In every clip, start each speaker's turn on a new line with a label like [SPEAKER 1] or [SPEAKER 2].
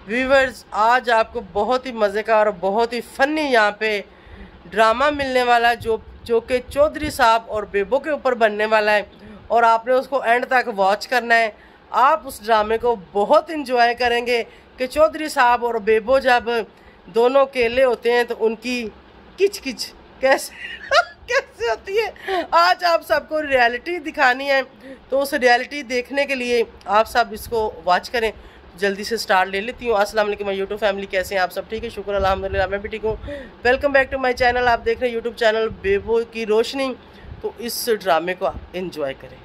[SPEAKER 1] Viewers, आज आपको बहुत ही मज़े का और बहुत ही फनी यहाँ पे ड्रामा मिलने वाला है जो कि चौधरी साहब और बेबो के ऊपर बनने वाला है और आपने उसको एंड तक वॉच करना है। आप उस ड्रामे को बहुत इंजॉय करेंगे कि चौधरी साहब और बेबो जब दोनों अकेले होते हैं तो उनकी किच किच कैसे कैसे होती है। आज आप सबको रियलिटी दिखानी है, तो उस रियलिटी देखने के लिए आप सब इसको वॉच करें। जल्दी से स्टार्ट ले लेती हूँ। अस्सलाम वालेकुम माय यूट्यूब फैमिली, कैसे हैं आप सब? ठीक है, शुक्र अल्हम्दुलिल्लाह, मैं भी ठीक हूँ। Welcome back to my channel. आप देख रहे हैं यूट्यूब चैनल बेबो की रोशनी। तो इस ड्रामे को आप एंजॉय करें।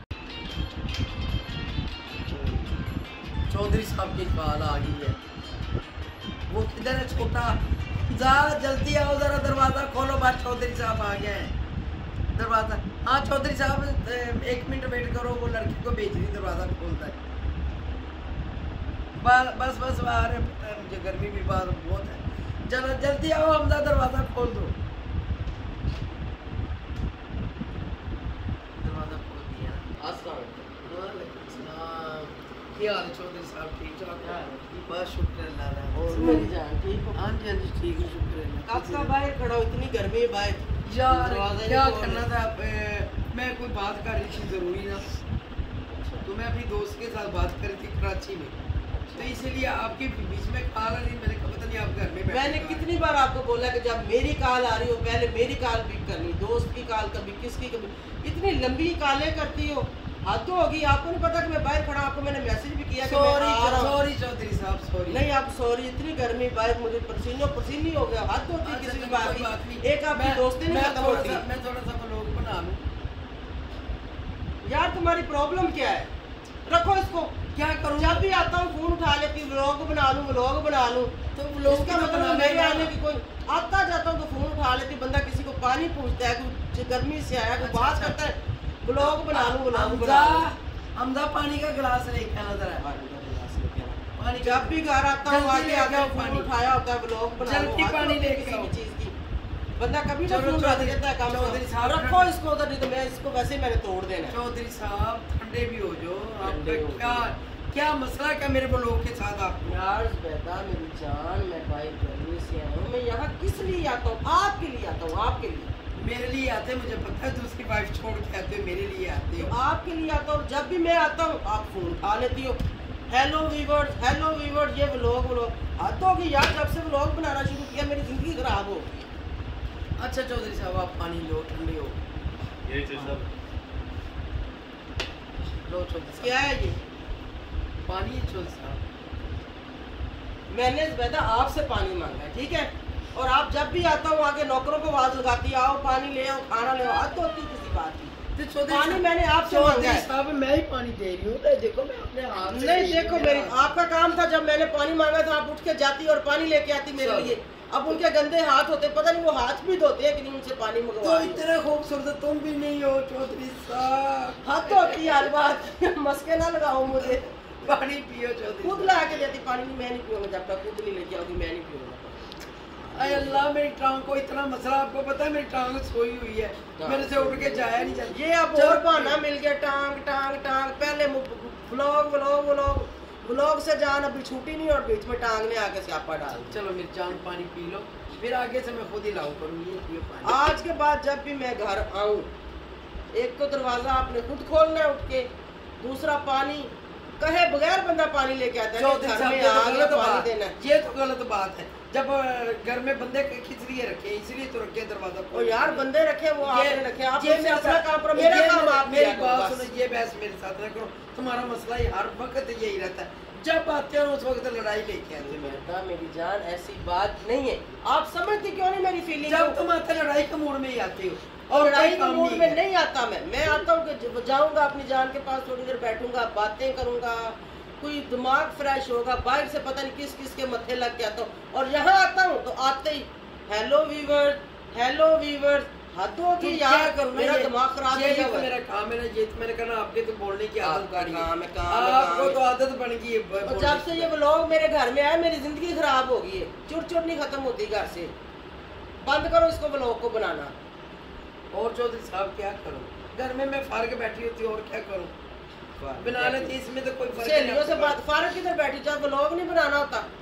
[SPEAKER 1] चौधरी साहब की कॉल आ गई है। वो किधर है छोटा? जा जल्दी आओ, जरा दरवाज़ा खोलो। बात चौधरी साहब आ गए हैं। दरवाज़ा, हाँ चौधरी साहब 1 मिनट वेट करो, वो लड़की को भेज रही, दरवाज़ा खोलता है। बस बस आ रहे, मुझे गर्मी भी बहुत है। चलो जल्दी आओ, हमदा दरवाज़ा खोल दो। दरवाज़ा खोल दिया। अस्सलाम वालेकुम। क्या हाल है चौधरी साहब? ठीक ठाक? बस शुक्र अल्लाह। और मेरी जान ठीक हो? हाँ जी हाँ जी ठीक है, शुक्र अल्लाह। कब का बाहर खड़ा हो? इतनी गर्मी है बाहर यार, क्या करना था। मैं कोई बात कर रही थी ज़रूरी ना, तो मैं अपनी दोस्त के साथ बात कर रही थी कराची में, तो इसीलिए आपके बीच में कॉल आ रही। मैंने कहा पता नहीं आप घर में। मैंने कितनी बार आपको बोला कि जब मेरी कॉल आ रही हो पहले मेरी कॉल पिक करनी, दोस्त की कॉल कभी किसकी कभी। इतनी लंबी कॉलें करती हो, हद तो होगी। आपको नहीं पता कि मैं बाहर खड़ा, आपको मैंने मैसेज भी किया कि सॉरी चौधरी साहब सॉरी। नहीं आप सॉरी, इतनी गर्मी बाहर मुझे पसीनी हो गया। हद होती है किसी भी बात की। एक आपकी दोस्ती नहीं खत्म होती। मैं थोड़ा सा व्लॉग बना लूं यार। तुम्हारी प्रॉब्लम क्या है? रखो इसको। क्या करूं? जब भी आता हूँ फोन उठा लेती हूँ, व्लॉग बना लूं। तो व्लॉग का मतलब मेरे आने की कोई आता जाता हूँ तो फोन उठा लेती। बंदा किसी को पानी पूछता है, कोई गर्मी से आया, कोई बात करता है, व्लॉग बना लूं। हमदा पानी का गिलास लेके आना जरा। पानी जब भी घर आता हूँ आगे आगे फोन उठाया होता है, व्लॉग बना लूं। पानी लेके चीज की बंदा कभी ना फोन उठा देता है। काम चौधरी साहब रखो इसको उधर, नहीं तो मैं इसको वैसे मैंने तोड़ देना। चौधरी साहब ठंडे भी हो जो। आपका क्या मसला क्या मेरे लोगों के साथ? आपको यार बेटा मेरी जान, मैं भाई गर्मी से आया हूँ। मैं यहाँ किस लिए आता हूँ? आपके लिए आता हूँ। आपके लिए? मेरे लिए आते, मुझे पता है दूसरी वाइफ छोड़ के आते हो, मेरे लिए आते हो। आपके लिए आता हूँ। जब भी मैं आता हूँ आप फोन उठा लेती हो। हेलो वीवर्स, ये व्लॉग आता होगी यार। जब से व्लॉग बनाना शुरू किया मेरी जिंदगी खराब हो गई। अच्छा चौधरी साहब आप पानी लो, ठंडी हो। लो चौधरी साहब। क्या है ये? पानी है चौधरी साहब। मैंने बेटा आपसे पानी मांगा है, ठीक है? और आप जब भी आता हूँ आगे नौकरों को आवाज लगाती, आओ पानी ले आओ, खाना ले आओ। हद तो होती किसी बात की। पानी मैंने आपसे मांगा है। साहब मैं ही पानी दे रही हूँ। देखो मैं अपने हाथ से नहीं, देखो मेरी आपका काम था, जब मैंने पानी मांगा था आप उठ के जाती और पानी लेके आती मेरे लिए। अब उनके गंदे हाथ होते, पता नहीं वो हाथ भी धोते हैं कि नहीं, उनसे पानी मंगवा। तो इतने खूबसूरत तुम भी नहीं हो चौधरी साहब। हाथ तो होती यार बात मस्के ना लगाओ मुझे। पानी पियो चौधरी। खुद ला के देती पानी। मैं नहीं पीऊंगा जब तक खुद नहीं लेके आओगी, मैं नहीं पीऊंगा। अरे अल्लाह मेरी टांग को इतना मसला, आपको पता है मेरी टांग सोई हुई है, मेरे से उठ के जाया नहीं जाता। ये अब और बहाना मिल गया। टांग पहले व्लॉग से जान अभी छूटी नहीं और बीच में टांग ने आके स्यापा डाल। चलो मेरी जान पानी पी लो, फिर आगे से मैं खुद ही लाऊं करूंगी। आज के बाद जब भी मैं घर आऊं, एक तो दरवाजा आपने खुद खोलना है उठ के, दूसरा पानी कहे बगैर बंदा पानी लेके आता है। घर में आगे पानी देना, ये तो गलत बात है। जब घर में बंदे खिचड़िए रखे इसलिए तो रखे दरवाजा। और यार बंदे रखे वो आपने रखे, आप ये अपना काम पर मेरा काम आप। मेरी बात सुनो, ये बहस मेरे साथ ना करो। तुम्हारा मसला ही हर वक्त यही रहता है, जब आते हो उस वक्त लड़ाई लेके आते हो। बेटा मेरी जान ऐसी बात नहीं है, आप समझते क्यों नहीं मेरी फीलिंग? जब तुम आते लड़ाई के मूड में ही आते हो। और लड़ाई के मूड में नहीं आता मैं आता हूँ, जाऊंगा अपनी जान के पास, थोड़ी देर बैठूंगा, बातें करूंगा, कोई दिमाग फ्रेश होगा। बाहर से पता नहीं किस किस के मत्थे लग के आता हूँ, और यहाँ आता हूँ तो आते ही हेलो वीवर्स। हाथों की यार करूँ, मेरा दिमाग खराब है। ये मेरा काम है ना, ये मैंने कहा आपके तो बोलने की आदत पड़ी है। आपको तो आदत बन गई है। और जब से ये व्लॉग मेरे घर में आया मेरी जिंदगी खराब हो गई है। चुट नहीं खत्म होती घर से। बंद करो इसको व्लॉग को बनाना। और चौधरी साहब क्या करूँ, घर में मैं फार के बैठी होती हूँ और क्या करूँ? बना लेती, इसमें तो कोई फर्क नहीं। से बात फार किधर बैठी, जब व्लॉग नहीं बनाना होता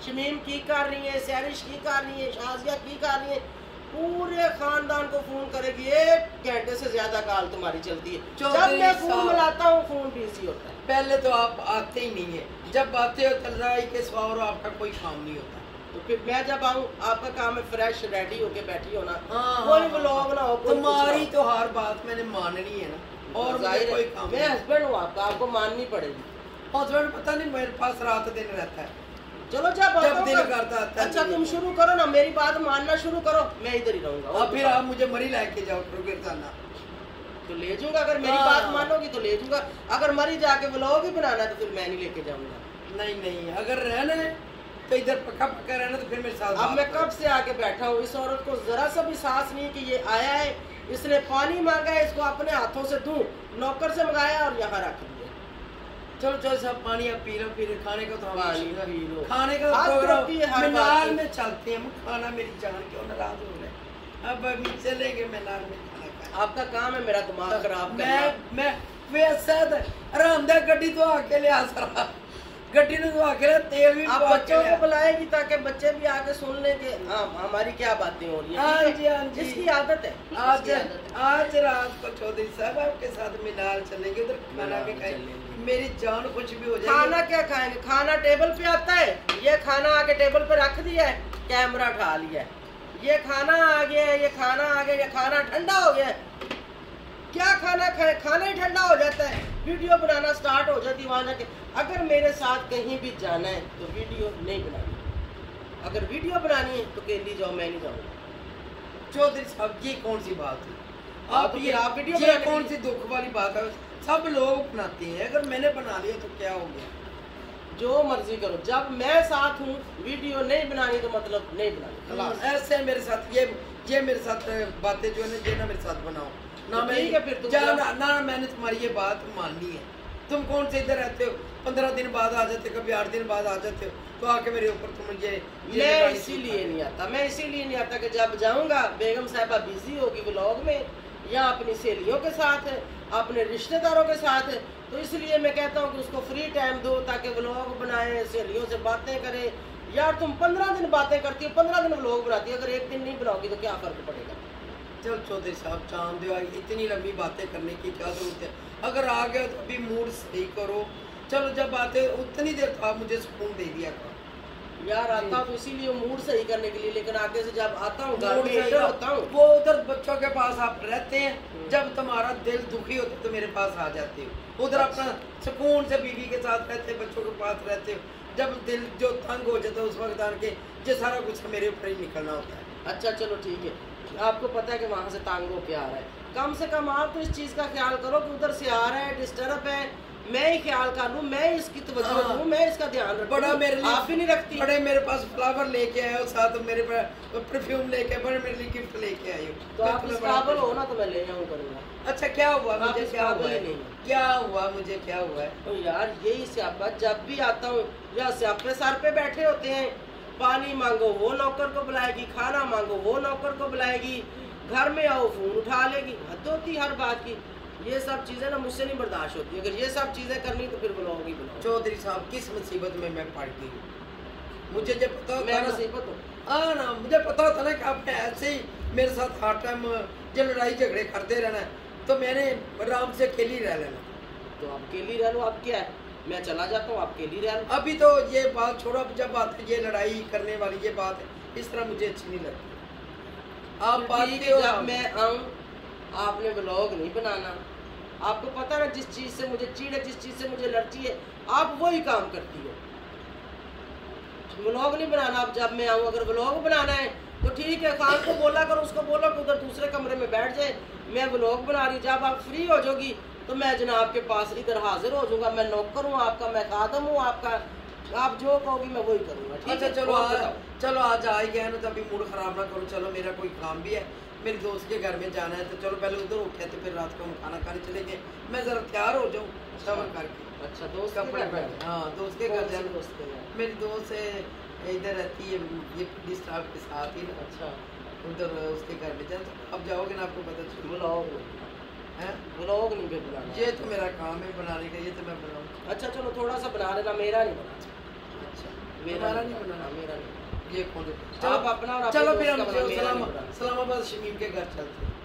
[SPEAKER 1] शमीम की कर रही है, सैरिश की कर रही है, शाजिया की कर रही है, पूरे खानदान को फोन करेगी। 1 घंटे से ज्यादा कॉल तुम्हारी चलती है। जब मैं फोन मिलाता हूँ फोन बिजी होता है। पहले तो आप आते ही नहीं है, जब आते हो चल रहा है कि सवा और आपका कोई काम नहीं होता। तो फिर मैं जब आऊँ आपका काम है फ्रेश रेडी होके बैठी हो ना, कोई व्लॉग ना हो। तुम्हारी तो हर बात मैंने माननी है ना, और कोई काम। मैं हस्बैंड हूँ आपका, आपको माननी पड़ेगी। हस्बैंड पता नहीं मेरे पास रात दिन रहता है। चलो जब दिल करता है। अच्छा तुम शुरू करो ना, मेरी बात मानना शुरू करो, मैं इधर ही रहूंगा। और फिर आप मुझे मरी लेके जाओ गिरजाना तो ले जाऊंगा। अगर मेरी बात मानोगे तो ले जाऊंगा, अगर मरी जाके व्लॉग ही बनाना है तो फिर मैं नहीं लेके जाऊंगा। नहीं, अगर रहना है तो इधर पक्का पक्का रहना, तो फिर मेरे साथ। अब मैं कब से आके बैठा हूँ, इस औरत को जरा सा भी सांस नहीं कि ये आया है, इसने पानी मांगा है, इसको अपने हाथों से दूं, नौकर से मंगाया और यहाँ रख दिया। चलो सब पानी आप पी लो, फिर खाने का तो पी लो, खाने का प्रोग्राम में चलते हैं। खाना मेरी जान क्यों नाराज हो रहे, अब अभी चलेंगे मीनार में खाना खाने। आपका काम है मेरा दिमाग खराब करना। मैं वैसे आरामदायक गड्डी तो आके ले आ सरा, गड्डी ने तो आके तेल भी आप बच्चों को बुलाएगी ताकि बच्चे भी आके सुन लें कि हमारी क्या बातें हो रही हैं। हाँ जी, इसकी आदत है। आज रात को चौधरी साहब आपके साथ मीनार चलेंगे, उधर खाना भी खाएंगे, मेरी जान कुछ भी हो जाएगी। खाना क्या खाएंगे, खाना टेबल पे आता है, ये खाना आके टेबल पे रख दिया है, कैमरा उठा लिया है, ये खाना आ गया है, ये खाना आ गया, ये खाना ठंडा हो गया है। क्या खाना खाए, खाना ही ठंडा हो जाता है, वीडियो बनाना स्टार्ट हो जाती है वहां जाके। अगर मेरे साथ कहीं भी जाना है तो वीडियो नहीं बनानी, अगर वीडियो बनानी है तो केली जाओ, मैं नहीं जाऊंगा। चौधरी साहब ये कौन सी बात है, आप वीडियो ये कौन सी दुख वाली बात है, सब लोग बनाते हैं, अगर मैंने बना लिया तो क्या हो गया। जो मर्जी करो, जब मैं साथ हूँ वीडियो नहीं बनानी तो मतलब नहीं बनानी। ऐसे मेरे साथ ये मेरे साथ बातें जो है ना मेरे साथ बनाओ ना, मैं फिर ना मैंने तुम्हारी ये बात माननी है। तुम कौन से इधर रहते हो, 15 दिन बाद आ जाते, कभी 8 दिन बाद आ जाते हो, तो आके मेरे ऊपर तुम मैं इसीलिए नहीं आता, मैं इसीलिए नहीं आता कि जब जाऊंगा बेगम साहिबा बिजी होगी व्लॉग में, या अपनी सहेलियों के साथ है, अपने रिश्तेदारों के साथ है, तो इसलिए मैं कहता हूँ कि उसको फ्री टाइम दो ताकि व्लॉग बनाए, सहेलियों से बातें करे। यार तुम 15 दिन बातें करती हो, 15 दिन व्लॉग बनाती हो, अगर एक दिन नहीं बनाओगी तो क्या फर्क पड़ेगा। चल चौधरी साहब चांद दो, इतनी लंबी बातें करने की क्या जरूरत है, अगर आ गए तो अभी मूड सही करो। चलो जब आते उतनी देर तो आप मुझे सुकून दे दिया करो। यार आता हूँ इसीलिए मूड सही करने के लिए, लेकिन आगे से जब आता हूँ घर में एंटर होता हूँ, वो उधर बच्चों के पास आप रहते हैं, जब तुम्हारा दिल दुखी होता है तो मेरे पास आ जाते हो, उधर अपना सुकून से बीवी के साथ रहते हो, बच्चों के पास रहते हो, जब दिल जो तंग हो जाता है उस वक्त आन के ये सारा कुछ मेरे ऊपर ही निकलना होता है। अच्छा चलो ठीक है, आपको पता है कि वहाँ से तंग होके आ रहा है, कम से कम आप तो इस चीज़ का ख्याल करो कि उधर से आ रहा है, डिस्टर्ब है, मैं ही ख्याल कर लूँ, मैं इसकी तवज्जो दूँ, मैं इसका ध्यान रखूँ। बड़ा मेरे लिए आप भी नहीं रखती, बड़े मेरे पास फ्लावर लेके आए हो, साथ मेरे पास परफ्यूम लेके, बड़े मेरे लिए गिफ्ट लेके आए हो, तो आप इस काबिल हो ना तो मैं ले जाऊँ करूँगा। अच्छा क्या हुआ मुझे, क्या हुआ है, क्या हुआ मुझे, क्या हुआ है। तो यार यही स्यापा, जब भी आता हूँ या स्यापे सर पे बैठे होते हैं, पानी मांगो वो नौकर को बुलाएगी, खाना मांगो वो नौकर को बुलाएगी, घर में आओ फोन उठा लेगी, हद होती हर बात की। ये सब चीजें ना मुझसे नहीं बर्दाश्त होती, अगर ये सब चीजें करनी तो फिर बुलाओगी बुलाओ। चौधरी साहब किस मुसीबत में मैं पड़ गई, मुझे जब पता मैं मुसीबत हूँ ना, मुझे पता था ना कि आपने ऐसे ही मेरे साथ हर टाइम जब लड़ाई झगड़े करते रहना है, तो मैंने आराम से अकेली रह लेना। तो आप अकेली रह लो, अब क्या है, मैं चला जाता हूँ, आप अकेली रह लो। अभी तो ये बात छोड़ो, अब जब बात ये लड़ाई करने वाली ये बात है, इस तरह मुझे अच्छी नहीं लगती। आप बात हो, जब मैं आऊँ आपने ब्लॉग नहीं बनाना, आपको पता ना जिस चीज से मुझे चिढ़ है, जिस चीज से मुझे एलर्जी है, आप वही काम करती हो। ब्लॉग नहीं बनाना, अब जब मैं आऊँ अगर ब्लॉग बनाना है तो ठीक है, खान को बोला करो, उसको बोलो कि उधर दूसरे कमरे में बैठ जाए, मैं ब्लॉग बना रही हूँ, जब आप फ्री हो जाओगी तो मैं जनाब के पास इधर हाजिर हो जाऊंगा, मैं नौकर हूँ आपका, मैं खादम हूँ आपका, आप जो कहोगी मैं वही करूँगा। अच्छा चलो आज आ ही गया ना, तो अभी मूड खराब ना करो, चलो मेरा कोई काम भी है, मेरे दोस्त के घर में जाना है, तो चलो पहले उधर उठे तो फिर रात को हम खाना खाने चले गए, मैं जरा तैयार हो जाऊँ सबर करके। अच्छा दोस्त कपड़े पहन, हाँ दोस्त के घर जाना, मेरी दोस्त इधर रहती है ये स्टाफ के साथ ही ना। अच्छा उधर उसके घर में जाना, अब जाओगे ना आपको पता चल बुलाओगे हैं, ब्लॉग नहीं फिर बनाना, ये तो मेरा काम है बनाने का, ये तो मैं बनाऊँ। अच्छा चलो थोड़ा सा बना लेना, मेरा नहीं बना। अच्छा मेरा नहीं बनाना, मेरा नहीं, ये कौन है?
[SPEAKER 2] आप अपना और
[SPEAKER 1] चलो फिर हम इस्लामाबाद शमीम के घर चलते हैं।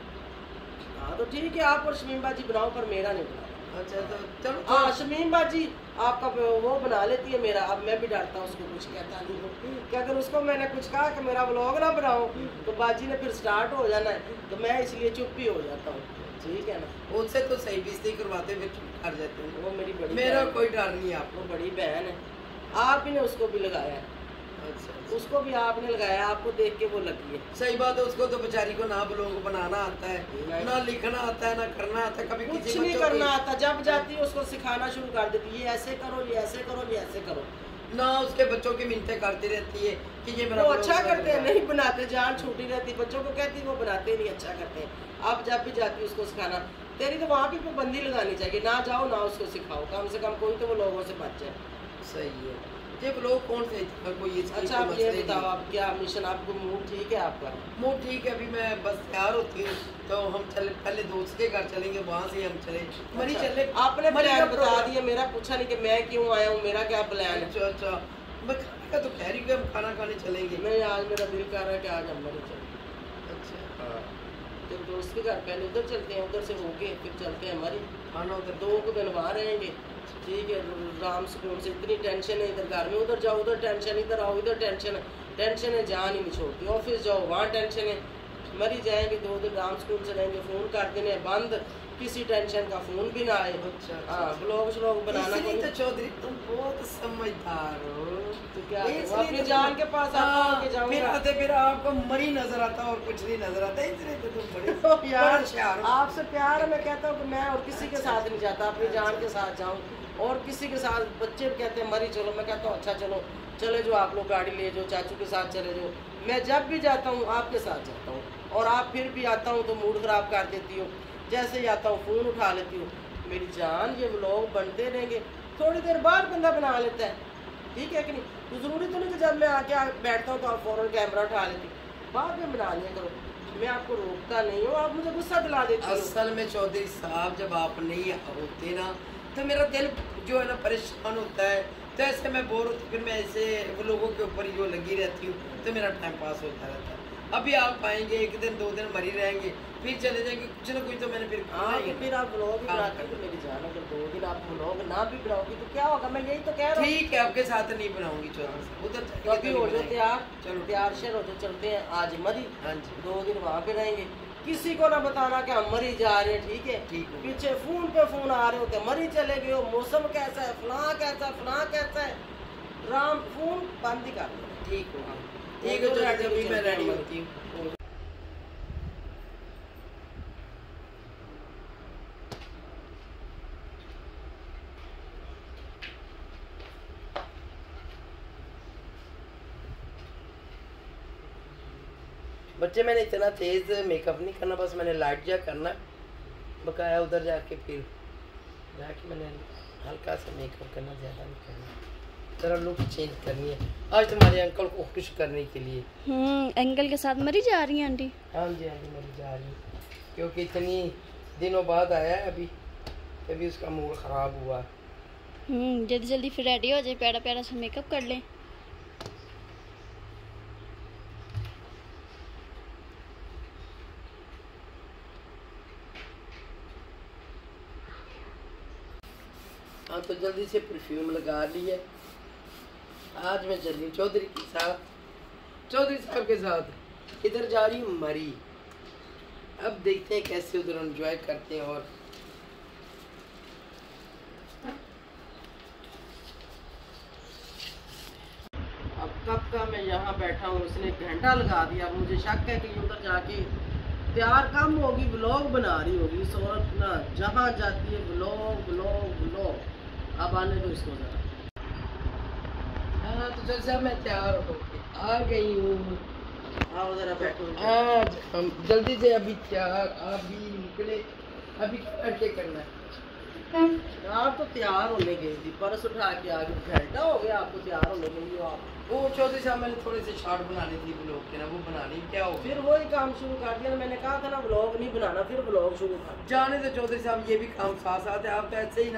[SPEAKER 2] हाँ तो ठीक है, आप और शमीम बाजी बनाओ, पर मेरा नहीं बनाना।
[SPEAKER 1] अच्छा तो चलो।
[SPEAKER 2] हाँ शमीम बाजी आपका वो बना लेती है मेरा, अब मैं भी डरता हूँ उसको कुछ कहता नहीं हूँ कि अगर उसको मैंने कुछ कहा कि मेरा व्लॉग ना बनाओ तो बाजी ने फिर स्टार्ट हो जाना है, तो मैं इसलिए चुप ही हो जाता हूँ, ठीक है ना।
[SPEAKER 1] उनसे तो सही बेइज्जती करवाते फिर चुप कर जाते हैं।
[SPEAKER 2] वो मेरी बड़ी,
[SPEAKER 1] मेरा कोई डर नहीं है, आपको
[SPEAKER 2] बड़ी बहन है, आप ही ने उसको भी लगाया।
[SPEAKER 1] अच्छा,
[SPEAKER 2] उसको भी आपने लगाया, आपको देख के वो लगी है।
[SPEAKER 1] सही बात है, उसको तो बेचारी को ना ब्लॉग बनाना आता है, ना लिखना आता है, ना करना आता है, कभी
[SPEAKER 2] कुछ नहीं करना आता। जब जाती है उसको सिखाना शुरू कर देती है, ये ऐसे करो, ये ऐसे करो, ये ऐसे करो।
[SPEAKER 1] ना उसके बच्चों की मिन्नतें करती रहती है कि ये मेरा
[SPEAKER 2] वो अच्छा करते हैं, नहीं बनाते, जान छूटी रहती, बच्चों को कहती वो बनाते नहीं, अच्छा करते हैं। आप जब भी जाती है उसको सिखाना, तेरी तो वहाँ भी पाबंदी लगानी चाहिए, ना जाओ ना उसको सिखाओ, कम से कम कोई तो वो लोगों से बच जाए।
[SPEAKER 1] सही है। ये लोग कौन से कोई
[SPEAKER 2] अच्छा आप ये बताओ, आप क्या मिशन, आपको मूड ठीक है? आपका
[SPEAKER 1] मूड ठीक है, अभी मैं बस तैयार होती हूँ तो हम चले, पहले दोस्त के घर चलेंगे, वहाँ से हम चले मरी चले।
[SPEAKER 2] आपने प्लान बता दिया, मेरा पूछा नहीं कि मैं क्यों आया हूँ, मेरा क्या प्लान है?
[SPEAKER 1] अच्छा अच्छा, मैं खाने का तो कह रही हूँ कि हम खाना खाने चलेंगे।
[SPEAKER 2] नहीं आज मेरा दिल कर रहा है कि आज हम मरी चले।
[SPEAKER 1] अच्छा हाँ,
[SPEAKER 2] तो दोस्त के घर पहले उधर चलते हैं, उधर से होके फिर चलते हैं हमारी
[SPEAKER 1] खाना उधर
[SPEAKER 2] 2 दिन वहाँ रहेंगे, ठीक है। राम सुकून से, इतनी टेंशन है इधर घर में, उधर जाओ उधर टेंशन, इधर आओ इधर टेंशन है, टेंशन है जान ही नहीं छोड़ती। ऑफिस जाओ वहाँ टेंशन है, मरी जाएंगे। 2 दिन राम सुकून से रहेंगे, फ़ोन कर देने बंद, किसी टेंशन का फ़ोन भी ना आए।
[SPEAKER 1] अच्छा
[SPEAKER 2] हाँ ब्लॉग श्लॉग बनाना
[SPEAKER 1] नहीं। तो चौधरी तुम बहुत समझदार हो,
[SPEAKER 2] तो क्या अपनी जान के पास आता
[SPEAKER 1] फिर आपको मरी नजर आता और कुछ नहीं नजर आता, इसलिए तो तुम बड़े
[SPEAKER 2] यार आपसे प्यार है। मैं कहता हूँ कि मैं और किसी के साथ नहीं जाता, अपनी जान के साथ जाऊँ, और किसी के साथ। बच्चे कहते हैं मरी चलो, मैं कहता हूँ अच्छा चलो, चले जो आप लोग गाड़ी ले जाओ, चाचू के साथ चले जाओ। मैं जब भी जाता हूँ आपके साथ जाता हूँ, और आप फिर भी आता हूँ तो मूड ख़राब कर देती हो। जैसे ही आता हूँ फ़ोन उठा लेती हूँ, मेरी जान ये व्लॉग बनते रहेंगे, थोड़ी देर बाद बंदा बना लेता है, ठीक है कि नहीं? तो ज़रूरी तो नहीं कि जब मैं आके बैठता हूँ तो आप फ़ौरन कैमरा उठा लेती, बाद में बना लिया करो। मैं आपको रोकता नहीं हूँ, आप मुझे गुस्सा दिला देते हो।
[SPEAKER 1] असल में चौधरी साहब जब आप नहीं होते ना तो मेरा दिल जो है ना परेशान होता है, तो ऐसे मैं बोर होती, फिर मैं ऐसे वो लोगों के ऊपर जो लगी रहती हूँ तो मेरा टाइम पास होता रहता है। अभी आप आएंगे 1 दिन 2 दिन मरी रहेंगे, फिर चले जाएंगे, कुछ ना कुछ तो मैंने फिर
[SPEAKER 2] फिर आप व्लॉग भी बनाते तो मेरी जान, अगर 2 दिन आप व्लॉग ना भी बनाओगी तो क्या होगा? मैं यही तो कह रहा हूँ।
[SPEAKER 1] ठीक है, आपके साथ नहीं बनाऊंगी चौधरी साहब, उधर
[SPEAKER 2] अभी हो जाओ तैयार, चलो तैयार शेर हो जाओ, चलते हैं आज मरी।
[SPEAKER 1] हाँ जी,
[SPEAKER 2] 2 दिन वहाँ पे रहेंगे, किसी को ना बताना कि हम मरी जा रहे हैं, ठीक है?
[SPEAKER 1] ठीक है।
[SPEAKER 2] पीछे फोन पे फोन आ रहे होते, मरी चले गए हो, मौसम कैसा है, फलां कैसा, फलां कैसा है, राम फोन बंद ही कर दो।
[SPEAKER 1] ठीक होगा, ठीक है चौधरी, अभी मैं रेडी होती हूँ। बच्चे मैंने इतना तेज मेकअप नहीं करना, बस मैंने लाइट जा करना बकाया, उधर जाके फिर जाके मैंने हल्का सा मेकअप करना, ज़्यादा नहीं करना, जरा लुक चेंज करनी है आज तुम्हारे अंकल को खुश करने के लिए।
[SPEAKER 3] अंकल के साथ मरी जा रही है आंटी?
[SPEAKER 1] हाँ जी हाँ जी, मरी जा रही है, क्योंकि इतनी दिनों बाद आया है, अभी उसका मूड ख़राब हुआ।
[SPEAKER 3] जल्दी जल्दी फिर रेडी हो जाए, प्यारा प्यारा सा मेकअप कर लें।
[SPEAKER 1] हाँ तो जल्दी से परफ्यूम लगा ली है। आज मैं चल रही हूँ चौधरी के साथ, चौधरी साहब के साथ। इधर जा रही हूँ मरी, अब देखते हैं कैसे उधर एंजॉय करते हैं। और
[SPEAKER 2] अब कब का मैं यहाँ बैठा हूँ, उसने 1 घंटा लगा दिया। अब मुझे शक है कि उधर जाके तैयार कम होगी, व्लॉग बना रही होगी। इस औरत ना जहाँ जाती है व्लॉग व्लॉग व्लॉग। अब आने दो इसको जरा।
[SPEAKER 1] हाँ तो चल साहब मैं तैयार हो आ गई हूँ।
[SPEAKER 2] आओ जरा बैठो।
[SPEAKER 1] आज हम जल्दी से अभी तैयार, अभी निकले, अभी करके करना है।
[SPEAKER 2] आप तो तैयार होने गई थी, पर्स उठा के आ गई, 1 घंटा हो गया आपको तैयार होने के लिए। आप
[SPEAKER 1] वो चौधरी साहब मैंने थोड़े से शॉर्ट बनाने थी ब्लॉग के ना, वो बनानी क्या हो,
[SPEAKER 2] फिर वही काम शुरू कर दिया। मैंने कहा था ना व्लॉग नहीं बनाना, फिर व्लॉग शुरू कर
[SPEAKER 1] जाने तो चौधरी साहब ये भी काम साथ साथ है। आप तो ऐसे ही ना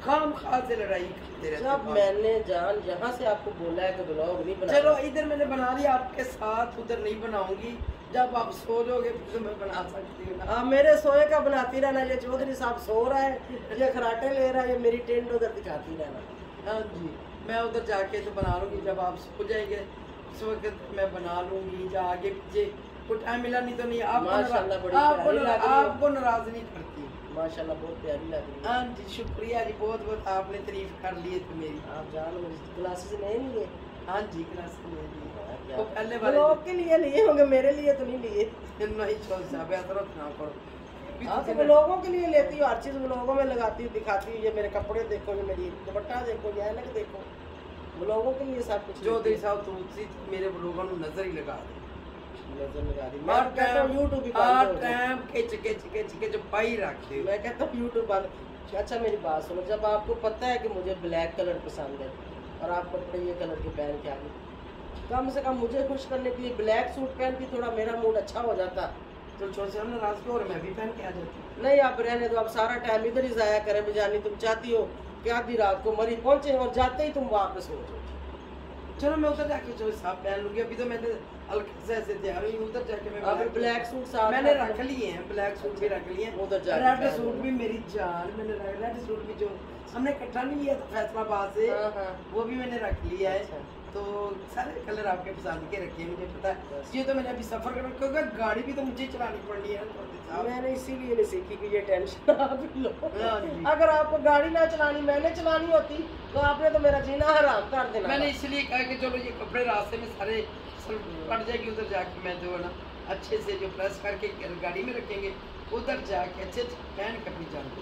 [SPEAKER 1] खामखा से लड़ाई करते रहते
[SPEAKER 2] जब
[SPEAKER 1] हो।
[SPEAKER 2] मैंने जान यहाँ से आपको बोला है कि ब्लॉग नहीं बना,
[SPEAKER 1] चलो इधर मैंने बना लिया आपके साथ, उधर नहीं बनाऊंगी। जब आप सो जाओगे तो मैं बना सकती हूँ ना।
[SPEAKER 2] आप मेरे सोए का बनाती रहना। ये चौधरी साहब सो रहा है, ये खराटे ले रहा है, ये मेरी टेंट उधर दिखाती रहना।
[SPEAKER 1] हाँ जी, मैं उधर जाके तो बना लूंगी। जब आप सो जाएंगे उस वक्त मैं बना लूंगी, या आगे पीछे को टाइम मिला नहीं तो नहीं।
[SPEAKER 2] माशाल्लाह बड़ी प्यारी लग रही है।
[SPEAKER 1] आपको नाराज नहीं करती।
[SPEAKER 2] माशाल्लाह बहुत प्यारी लग रही है।
[SPEAKER 1] हाँ जी, शुक्रिया जी, बहुत बहुत आपने तारीफ कर ली तो मेरी।
[SPEAKER 2] आप जान क्लासेस नहीं लिए?
[SPEAKER 1] हाँ जी, क्लास में ली।
[SPEAKER 2] क्या?
[SPEAKER 1] वो पहले वाले
[SPEAKER 2] ब्लॉग के लिए लिए होंगे, मेरे लिए तो नहीं लिए।
[SPEAKER 1] नहीं छोड़ साहब, ऐसा ना करो।
[SPEAKER 2] हाँ तो ब्लॉगों के लिए लेती हूँ, हर चीज़ ब्लॉगों में लगाती हूँ, दिखाती हूँ। ये मेरे कपड़े देखो, ये मेरी दुपट्टा देखो, ये ऐनक देखो, ब्लॉगों के लिए सब कुछ।
[SPEAKER 1] चौधरी साहब तो उसी मेरे ब्लॉगों में नजर ही लगा दी।
[SPEAKER 2] नजर लगा दी। मैं कहता हूँ यूट्यूब ही बंद हो जाए।
[SPEAKER 1] टाइम के जो पाई रखते हो।
[SPEAKER 2] मैं कहता हूँ यूट्यूब बंद। अच्छा मेरी बात सुनो, जब आपको पता है कि मुझे ब्लैक कलर पसंद है और आप कपड़े ये कलर के पहन के आ गए, कम से कम मुझे खुश करने के लिए ब्लैक सूट पहन के थोड़ा मेरा मूड अच्छा हो जाता।
[SPEAKER 1] तो छोटे से हमने रात को और मैं भी पहन के आ जाती।
[SPEAKER 2] नहीं आप रहने दो, आप सारा टाइम इधर ही जाया करें बेजानी। तुम चाहती हो कि आधी रात को मरी पहुंचे और जाते ही तुम वापस हो जाओ।
[SPEAKER 1] चलो मैं उधर जाके जो साहब पहन लूंगी। अभी तो मैंने हल्के से ऐसे तैयार हुई, उधर जाके मैं
[SPEAKER 2] अब ब्लैक सूट साथ
[SPEAKER 1] मैंने रख लिए हैं, ब्लैक सूट भी रख लिए हैं।
[SPEAKER 2] उधर जाके
[SPEAKER 1] रेड
[SPEAKER 2] पहन
[SPEAKER 1] सूट
[SPEAKER 2] लो।
[SPEAKER 1] भी मेरी जान, मैंने रेड सूट भी जो हमने इकट्ठा नहीं लिया था फैसलाबाद से,
[SPEAKER 2] हाँ, हाँ।
[SPEAKER 1] वो भी मैंने रख लिया है।
[SPEAKER 2] अच्छा।
[SPEAKER 1] तो सारे कलर आपके पसंद के रखे हैं, मुझे पता है।
[SPEAKER 2] बस।
[SPEAKER 1] ये तो मैंने अभी सफर कर, क्योंकि गाड़ी भी तो मुझे चलानी पड़नी है साहब।
[SPEAKER 2] मैंने इसीलिए नहीं सीखी कि ये टेंशन आप ही लो।
[SPEAKER 1] हाँ जी।
[SPEAKER 2] अगर आपको गाड़ी ना चलानी, मैंने चलानी होती तो आपने तो मेरा जीना हराम कर देना।
[SPEAKER 1] मैंने इसलिए कहा कि चलो ये कपड़े रास्ते में सारे पड़ जाएगी, उधर जाके मैं जो है ना अच्छे से जो प्रेस करके गाड़ी में रखेंगे, उधर जाके अच्छे से पहन के अपनी जान।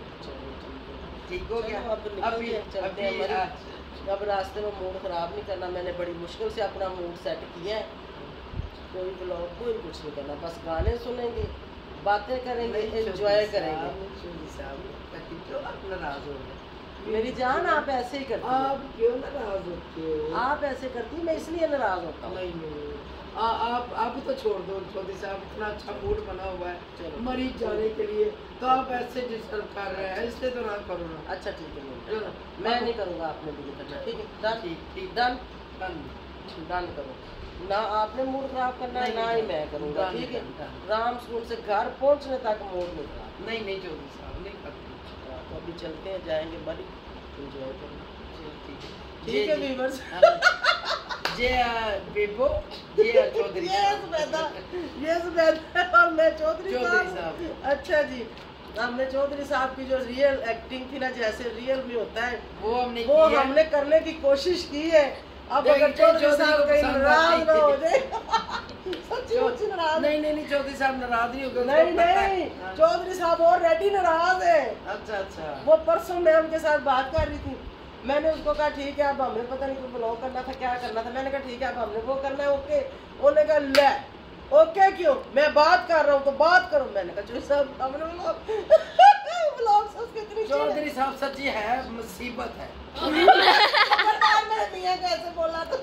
[SPEAKER 1] ठीक हो गया।
[SPEAKER 2] चलो, अब तो निकल गए, चलते हैं हमारे। अब रास्ते में मूड खराब नहीं करना। मैंने बड़ी मुश्किल से अपना मूड सेट किया है। कोई ब्लॉग कोई कुछ नहीं करना, बस गाने सुनेंगे, बातें करेंगे, एंजॉय करेंगे। मेरी जान आप ऐसे ही करती हैं।
[SPEAKER 1] आप क्यों नाराज होते हो?
[SPEAKER 2] आप ऐसे करती, मैं इसलिए नाराज होता हूँ।
[SPEAKER 1] नहीं नहीं, आप तो छोड़ दो चौधरी साहब, इतना अच्छा मूड बना हुआ है
[SPEAKER 2] चलो।
[SPEAKER 1] मरीज जाने के लिए, तो आप ऐसे डिस्टर्ब कर रहे हैं, इसलिए तो ना करो ना।
[SPEAKER 2] अच्छा ठीक है,
[SPEAKER 1] चलो।
[SPEAKER 2] मैं नहीं करूँगा, आपने भी नहीं करना। ठीक है, डन
[SPEAKER 1] ठीक
[SPEAKER 2] डन
[SPEAKER 1] डन।
[SPEAKER 2] डन करो ना। आपने मूड खराब करना है,
[SPEAKER 1] नहीं,
[SPEAKER 2] ना ही
[SPEAKER 1] डन,
[SPEAKER 2] मैं करूँगा।
[SPEAKER 1] डन,
[SPEAKER 2] ठीक है,
[SPEAKER 1] डन।
[SPEAKER 2] राम स्कूल से घर पहुँचने तक मूड नहीं खराब।
[SPEAKER 1] नहीं नहीं चौधरी साहब नहीं करते।
[SPEAKER 2] तो अभी चलते हैं, जाएंगे बड़ी एंजॉय करेंगे।
[SPEAKER 1] ठीक
[SPEAKER 2] है व्यूअर्स।
[SPEAKER 1] जे बेबो, ये चौधरी
[SPEAKER 2] ये सुबेदा और मैं चौधरी
[SPEAKER 1] चौधरी
[SPEAKER 2] साहब।
[SPEAKER 1] साहब।
[SPEAKER 2] अच्छा जी, हमने चौधरी साहब की जो रियल एक्टिंग थी ना, जैसे रियल में होता है,
[SPEAKER 1] वो हमने
[SPEAKER 2] वो
[SPEAKER 1] की है।
[SPEAKER 2] हमने करने की कोशिश की है। अब
[SPEAKER 1] देखिए,
[SPEAKER 2] अगर चौधरी
[SPEAKER 1] चौधरी
[SPEAKER 2] साहब
[SPEAKER 1] को
[SPEAKER 2] कहीं
[SPEAKER 1] पसंद
[SPEAKER 2] नाराज
[SPEAKER 1] आती
[SPEAKER 2] ना
[SPEAKER 1] है।
[SPEAKER 2] हो जाए। सच्ची मुच्ची नाराज।
[SPEAKER 1] नहीं चौधरी साहब नाराज नहीं होगा,
[SPEAKER 2] नहीं
[SPEAKER 1] उसको पता है।
[SPEAKER 2] नहीं,
[SPEAKER 1] हाँ।
[SPEAKER 2] चौधरी साहब ऑलरेडी नाराज है।
[SPEAKER 1] अच्छा
[SPEAKER 2] वो परसों मैं उनके साथ बात कर रही थी, मैंने उसको कहा ठीक है, अब हमें पता नहीं कोई ब्लॉग करना था, क्या करना था। मैंने कहा ठीक है, अब हमने वो करना है, ओके। उन्होंने कहा ले ओके क्यों, मैं बात कर रहा हूँ तो बात करो। मैंने कहा चौधरी साहब हमने ब्लॉग से उसकी इतनी
[SPEAKER 1] चौधरी साहब सच्ची है, मुसीबत है।
[SPEAKER 2] मैंने मियां कैसे बोला तो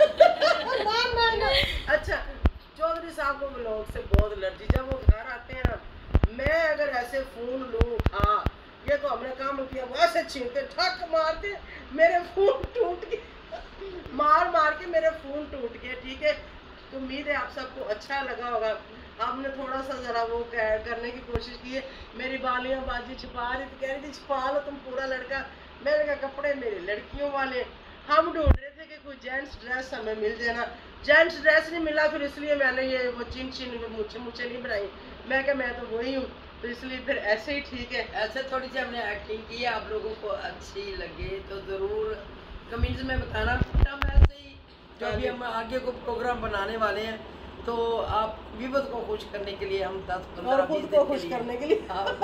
[SPEAKER 2] ना। अच्छा, चौधरी साहब को ब्लॉग से बहुत एलर्जी। जब वो घर आते हैं ना, मैं अगर ऐसे फोन लूँ, हाँ ये तो हमने काम किया, वो ऐसे छीनते ठक मारते, मेरे फोन टूट गए, मार के मेरे फोन टूट गए। ठीक है, तो उम्मीद है आप सबको अच्छा लगा होगा। आपने थोड़ा सा जरा वो करने की कोशिश की है। मेरी बालियां बाजी छुपा रही थी, कह रही थी छुपा लो तुम पूरा लड़का। मैंने कहा कपड़े मेरे लड़कियों वाले, हम ढूंढ रहे थे कि कोई जेंट्स ड्रेस हमें मिल जाए ना, जेंट्स ड्रेस नहीं मिला, फिर इसलिए मैंने ये वो चिन मुझे नहीं बनाई। मैं क्या, मैं तो वही हूँ, तो इसलिए फिर ऐसे ही ठीक है।
[SPEAKER 1] ऐसे थोड़ी सी हमने एक्टिंग की है, आप लोगों को अच्छी लगे तो जरूर कमेंट्स में बताना। हम ऐसे ही जो अभी हम आगे को प्रोग्राम बनाने वाले हैं, तो आप विवत को खुश करने के लिए हम 10-15
[SPEAKER 2] और खुद को खुश करने के लिए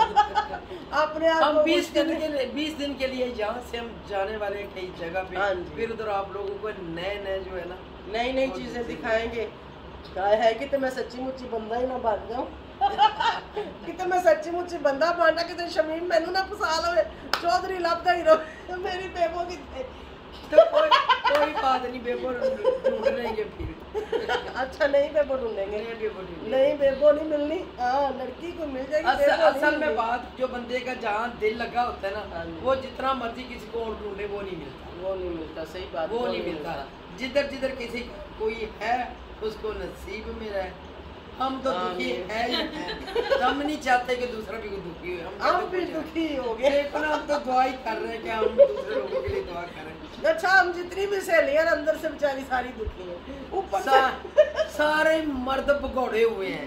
[SPEAKER 2] अपने आप
[SPEAKER 1] हम
[SPEAKER 2] को
[SPEAKER 1] 20
[SPEAKER 2] खुश
[SPEAKER 1] दिन
[SPEAKER 2] करने-
[SPEAKER 1] के लिए 20 दिन के लिए यहाँ से हम जाने वाले हैं कई जगह
[SPEAKER 2] हाँ
[SPEAKER 1] पे,
[SPEAKER 2] जी।
[SPEAKER 1] फिर उधर आप लोगों को नए जो है ना
[SPEAKER 2] नई नई चीजें दिखाएंगे। क्या है कि तो मैं सच्ची मुच्ची बंदा ही ना बन जाऊं कि तो मैं सच्ची मुच्ची बंदा बनना कि शमीम मैनू ना फसा लवे, चौधरी लभदा ही रहो मेरी बेबो की।
[SPEAKER 1] तो कोई बात नहीं, बेबो ढूंढ लेंगे फिर।
[SPEAKER 2] अच्छा नहीं बेबो ढूंढेंगे, नहीं बेबो नहीं मिलनी। हाँ लड़की को मिल जाएगी।
[SPEAKER 1] असल में बात जो बंदे का जहाँ दिल लगा होता है ना, वो जितना मर्जी किसी को और ढूंढे वो नहीं मिलता,
[SPEAKER 2] वो नहीं मिलता। सही बात,
[SPEAKER 1] वो नहीं मिलता। जिधर जिधर किसी कोई है उसको नसीब में रहे। हम तो दुखी है ही है। हम नहीं चाहते कि दूसरा भी दुखी हो।
[SPEAKER 2] हम भी दुखी हो गए।
[SPEAKER 1] देखो ना, हम तो दुआ ही कर रहे हैं कि हम दूसरे लोगों के लिए दुआ करें।
[SPEAKER 2] अच्छा हम जितनी भी सहेलियां अंदर से बेचारी सारी दुखी हैं, ऊपर से
[SPEAKER 1] सारे मर्द भगोड़े हुए हैं।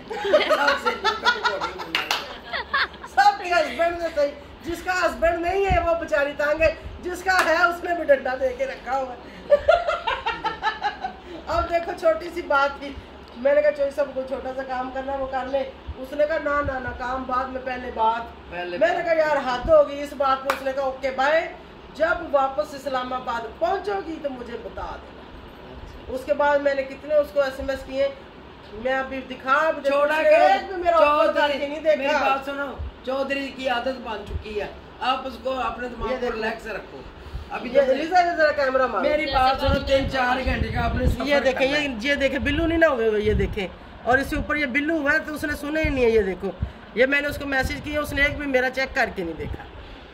[SPEAKER 2] सबके हस्बैंड में सही, जिसका हस्बैंड नहीं है वो बेचारी तंग है, जिसका है उसने भी डंडा दे के रखा हुआ है। अब देखो छोटी सी बात थी, मैंने कहा चोरी सब कोई छोटा सा काम करना वो कर ले। उसने कहा ना ना ना काम बाद में, पहले बात। मैंने कहा यार हद होगी इस बात में। उसने कहा ओके बाय, जब वापस इस्लामाबाद पहुंचोगी तो मुझे बता देना। उसके बाद मैंने कितने उसको SMS किए, मैं अभी दिखा
[SPEAKER 1] छोड़ा
[SPEAKER 2] करके नहीं देखा।
[SPEAKER 1] मेरी बात सुनो, चौधरी की आदत बन चुकी है, आप उसको अपने दिमाग को रिलैक्स रखो। अभी
[SPEAKER 2] जरा कैमरा मारो।
[SPEAKER 1] मेरी बात सुनो, 3-4 घंटे का आपने
[SPEAKER 2] ये देखे, ये देखे बिल्लू नहीं ना हुए, ये देखे, और इसके ऊपर ये बिल्लू हुआ है तो उसने सुना ही नहीं है। ये देखो, ये मैंने उसको मैसेज किया, उसने एक भी मेरा चेक करके नहीं देखा।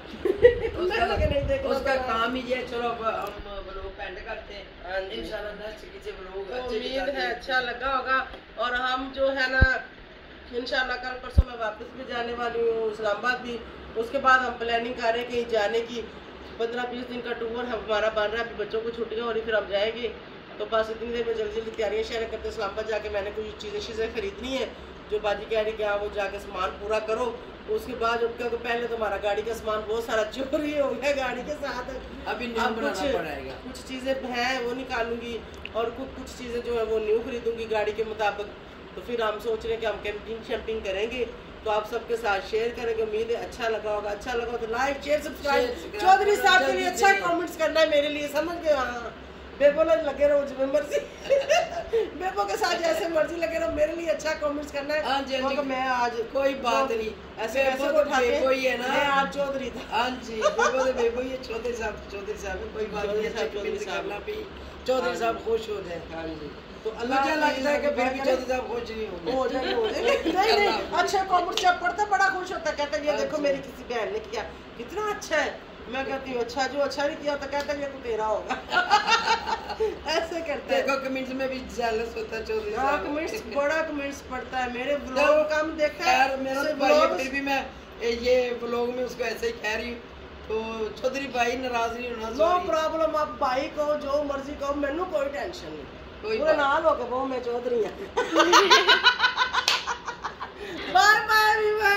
[SPEAKER 1] उसका काम ही है। चलो अब हम व्लॉग एंड करते हैं। इंशाल्लाह नेक्स्ट किसी व्लॉग
[SPEAKER 2] उम्मीद है अच्छा लगा होगा। और हम जो है ना इंशाल्लाह कल परसों मैं वापस भी जाने वाली हूँ इस्लामाबाद भी। उसके बाद हम प्लानिंग कर रहे हैं कहीं जाने की। 15-20 दिन का टूर हमारा बन रहा है। अभी बच्चों को छुट्टियाँ हो रही, फिर हम जाएंगे। तो बस इतनी देर में जल्दी जल्दी तैयारियाँ शेयर करते हैं। इस्लामाबाद जाके मैंने कुछ चीज़ें खरीदनी है, जो बाजी कह रही कि हाँ वो जाके सामान पूरा करो। उसके बाद क्योंकि पहले तो हमारा गाड़ी का सामान बहुत सारा चोरी हो गया गाड़ी के साथ।
[SPEAKER 1] अभी
[SPEAKER 2] कुछ चीज़ें हैं वो निकालूंगी, और कुछ चीज़ें जो है वो न्यू खरीदूंगी गाड़ी के मुताबिक। तो फिर हम सोच रहे हैं कि हम कैंपिंग शैम्पिंग करेंगे, तो आप सबके साथ शेयर करेंगे। उम्मीद है अच्छा लगा होगा। अच्छा लगा तो लाइक शेयर सब्सक्राइब। चौधरी साहब के लिए अच्छा कमेंट्स करना है, मेरे लिए समझ गए। हाँ बेबो लगे रहो जिसमें मर्जी बेबो के साथ जैसे मर्जी लगे रहो, मेरे लिए अच्छा कमेंट्स करना है।
[SPEAKER 1] हाँ जी,
[SPEAKER 2] तो मैं आज
[SPEAKER 1] कोई बात नहीं, ऐसे
[SPEAKER 2] बेबो ही है ना, मैं आज चौधरी था।
[SPEAKER 1] हाँ जी, बेबो तो बेबो ही है, चौधरी साहब कोई बात नहीं। अच्छा कमेंट करना भी, चौधरी साहब खुश हो जाए। हाँ जी, तो अल्लाह क्या लगता है कि फिर भी चौधरी साहब खुश नहीं होंगे।
[SPEAKER 2] नहीं अच्छा कमेंट जब पढ़ता बड़ा खुश होता, कहता ये देखो मेरी किसी बहन ने किया, कितना अच्छा है। मैं कहती हूँ अच्छा, जो अच्छा नहीं किया तो कहता है ये तो तेरा होगा। ऐसे करते हैं।
[SPEAKER 1] देखो कमेंट्स में भी जेलस होता है चौधरी साहब।
[SPEAKER 2] हाँ कमेंट्स, बड़ा कमेंट्स पढ़ता है। मेरे व्लॉग कम देखता है
[SPEAKER 1] मेरा भाई है, फिर भी मैं ये व्लॉग में उसको ऐसे ही कह रही हूँ। तो चौधरी भाई नाराज नहीं होना।
[SPEAKER 2] नो प्रॉब्लम, आप भाई को जो मर्जी कहो, मैनू कोई टेंशन नहीं। पूरे नाल हो के वो मैं चौधरी है। Bye bye.